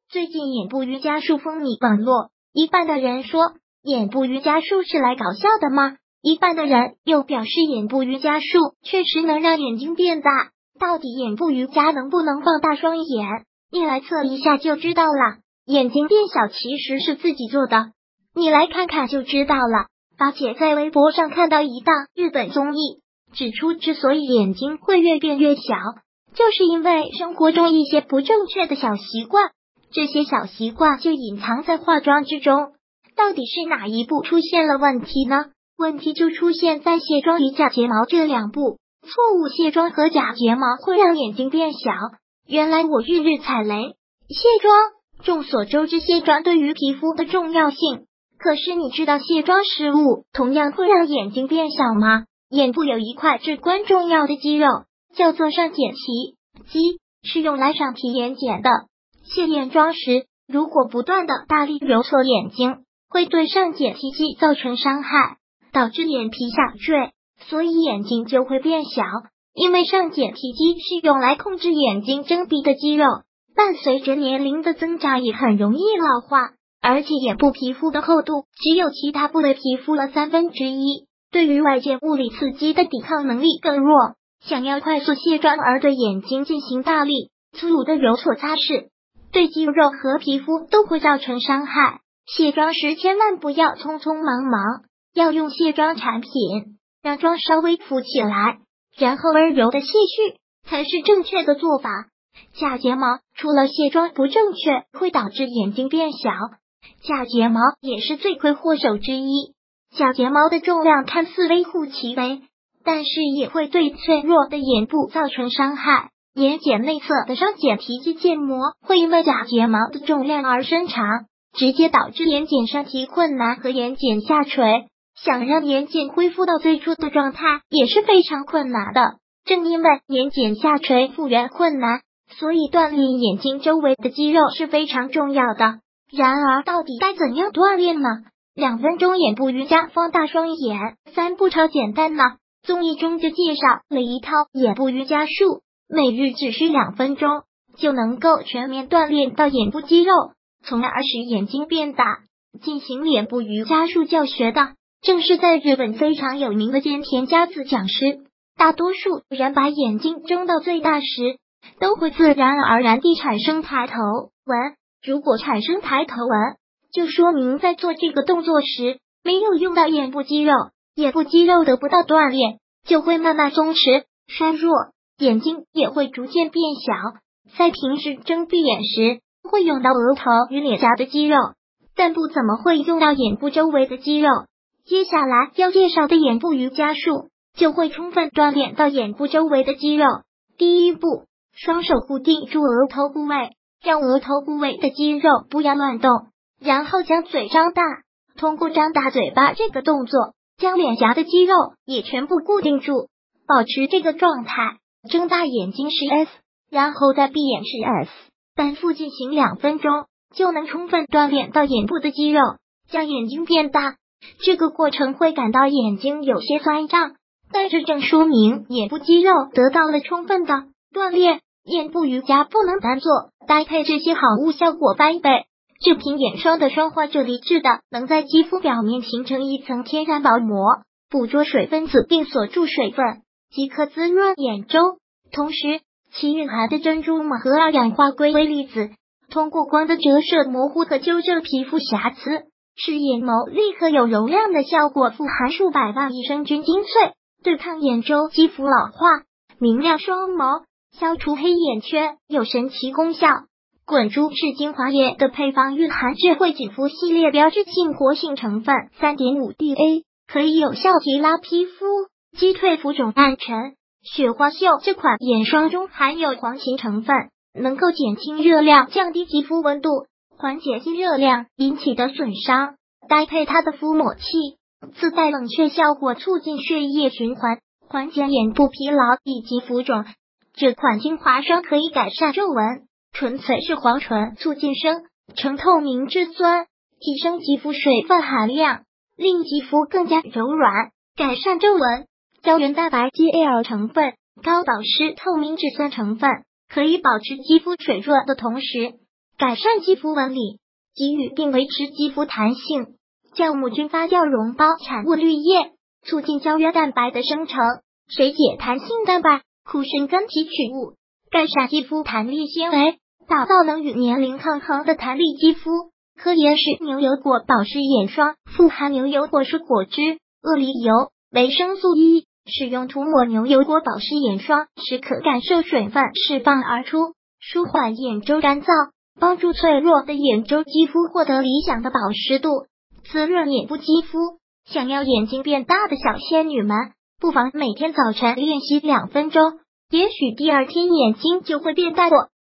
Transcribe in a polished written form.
最近眼部瑜伽术风靡网络，一半的人说眼部瑜伽术是来搞笑的吗？一半的人又表示眼部瑜伽术确实能让眼睛变大。到底眼部瑜伽能不能放大双眼？你来测一下就知道了。眼睛变小其实是自己做的，你来看看就知道了。发姐在微博上看到一档日本综艺，指出之所以眼睛会越变越小，就是因为生活中一些不正确的小习惯，这些小习惯就隐藏在化妆之中。到底是哪一步出现了问题呢？问题就出现在卸妆与假睫毛这两步。错误卸妆和假睫毛会让眼睛变小。原来我日日踩雷。卸妆，众所周知卸妆对于皮肤的重要性，可是你知道卸妆失误同样会让眼睛变小吗？眼部有一块至关重要的肌肉，叫做上睑皮肌，是用来上皮眼睑的。卸眼妆时，如果不断的大力揉搓眼睛，会对上睑皮肌造成伤害，导致眼皮下坠，所以眼睛就会变小。因为上睑皮肌是用来控制眼睛睁闭的肌肉，伴随着年龄的增长也很容易老化，而且眼部皮肤的厚度只有其他部位皮肤了1/3，对于外界物理刺激的抵抗能力更弱。想要快速卸妆而对眼睛进行大力粗鲁的揉搓擦拭，对肌肉和皮肤都会造成伤害。卸妆时千万不要匆匆忙忙，要用卸妆产品让妆稍微浮起来，然后温柔的卸去才是正确的做法。假睫毛除了卸妆不正确会导致眼睛变小，假睫毛也是罪魁祸首之一。假睫毛的重量看似微乎其微，但是也会对脆弱的眼部造成伤害。眼睑内侧的上睑皮肌腱膜会因为假睫毛的重量而伸长，直接导致眼睑上提困难和眼睑下垂。想让眼睑恢复到最初的状态也是非常困难的。正因为眼睑下垂复原困难，所以锻炼眼睛周围的肌肉是非常重要的。然而到底该怎样锻炼呢？2分钟眼部瑜伽放大双眼，3步超简单呢。综艺中就介绍了一套眼部瑜伽术，每日只需2分钟就能够全面锻炼到眼部肌肉，从而使眼睛变大。进行眼部瑜伽术教学的正是在日本非常有名的菅田佳子讲师。大多数人把眼睛睁到最大时，都会自然而然地产生抬头纹。如果产生抬头纹，就说明在做这个动作时没有用到眼部肌肉，眼部肌肉得不到锻炼，就会慢慢松弛衰弱，眼睛也会逐渐变小。在平时睁闭眼时，会用到额头与脸颊的肌肉，但不怎么会用到眼部周围的肌肉。接下来要介绍的眼部瑜伽术就会充分锻炼到眼部周围的肌肉。第一步，双手固定住额头部位，让额头部位的肌肉不要乱动，然后将嘴张大，通过张大嘴巴这个动作，将脸颊的肌肉也全部固定住，保持这个状态。睁大眼睛是 S， 然后再闭眼是 S， 反复进行2分钟，就能充分锻炼到眼部的肌肉，将眼睛变大。这个过程会感到眼睛有些酸胀，但这正说明眼部肌肉得到了充分的锻炼。眼部瑜伽不能单做，搭配这些好物效果翻倍。这瓶眼霜的霜花啫喱质的，能在肌肤表面形成一层天然薄膜，捕捉水分子并锁住水分，即可滋润眼周。同时，其蕴含的珍珠锰和二氧化硅离子，通过光的折射模糊和纠正皮肤瑕疵，使眼眸立刻有容量的效果。富含数百万益生菌精粹，对抗眼周肌肤老化，明亮双眸，消除黑眼圈，有神奇功效。滚珠是精华液的配方，蕴含智慧紧肤系列标志性活性成分 3.5DA， 可以有效提拉皮肤，击退浮肿暗沉。雪花秀这款眼霜中含有黄芩成分，能够减轻热量，降低肌肤温度，缓解因热量引起的损伤。搭配它的敷抹器，自带冷却效果，促进血液循环，缓解眼部疲劳以及浮肿。这款精华霜可以改善皱纹，纯粹是黄醇促进生成透明质酸，提升肌肤水分含量，令肌肤更加柔软，改善皱纹。胶原蛋白 GL 成分，高保湿透明质酸成分，可以保持肌肤水润的同时， 改善肌肤纹理，给予并维持肌肤弹性。酵母菌发酵溶胞产物滤液，促进胶原蛋白的生成，水解弹性蛋白，酷渗根提取物，改善肌肤弹力纤维，打造能与年龄抗衡的弹力肌肤。科颜氏牛油果保湿眼霜富含牛油果蔬果汁、鳄梨油、维生素 E， 使用涂抹牛油果保湿眼霜时可感受水分释放而出，舒缓眼周干燥，帮助脆弱的眼周肌肤获得理想的保湿度，滋润眼部肌肤。想要眼睛变大的小仙女们，不妨每天早晨练习2分钟，也许第二天眼睛就会变大哦。